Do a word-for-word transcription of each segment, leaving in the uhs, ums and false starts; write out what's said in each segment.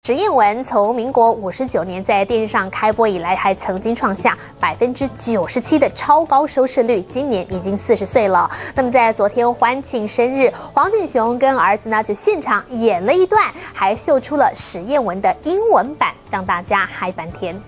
史艳文从民国五十九年在电视上开播以来，还曾经创下百分之九十七的超高收视率。今年已经四十岁了。那么在昨天欢庆生日，黄俊雄跟儿子呢就现场演了一段，还秀出了史艳文的英文版，让大家嗨翻天。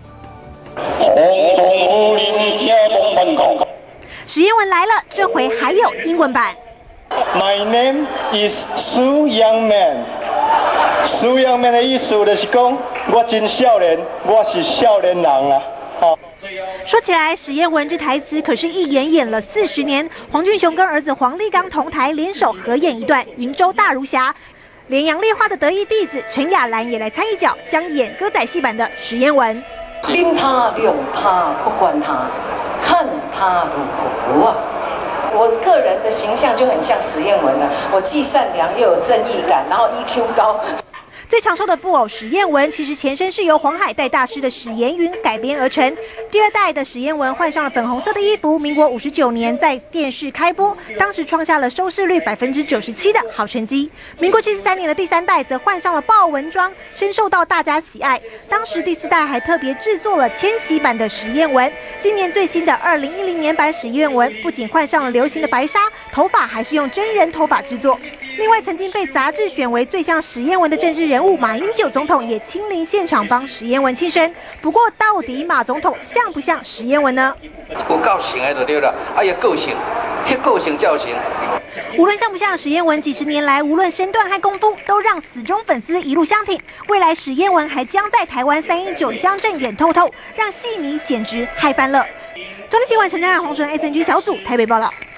史艳文来了，这回还有英文版。 My name is Su Young Man。Su Young Man 的意思就是讲，我真少年，我是少年人啊。好。 说起来，史艳文这台词可是一演演了四十年。黄俊雄跟儿子黄立刚同台联手合演一段《云州大儒侠》，连杨丽花的得意弟子陈雅兰也来参一脚，将演歌仔戏版的史艳文。 听他用他，不管他，看他如何啊！我个人的形象就很像史艳文了，我既善良又有正义感，然后 E Q 高。 最长寿的布偶史艳文，其实前身是由黄海岱大师的史延云改编而成。第二代的史艳文换上了粉红色的衣服，民国五十九年在电视开播，当时创下了收视率百分之九十七的好成绩。民国七十三年的第三代则换上了豹纹装，深受到大家喜爱。当时第四代还特别制作了千禧版的史艳文。今年最新的二零一零年版史艳文，不仅换上了流行的白纱，头发还是用真人头发制作。另外，曾经被杂志选为最像史艳文的政治人物马英九总统也亲临现场帮史艳文庆生。不过，到底马总统像不像史艳文呢？ 有够像的就对了，啊，伊个性，迄个性造型。 无论像不像史艳文，几十年来无论身段和功夫，都让死忠粉丝一路相挺。未来史艳文还将在台湾三一九乡镇演透透，让戏迷简直嗨翻了。中天新闻陈嘉宏、洪纯 S N G 小组台北报道。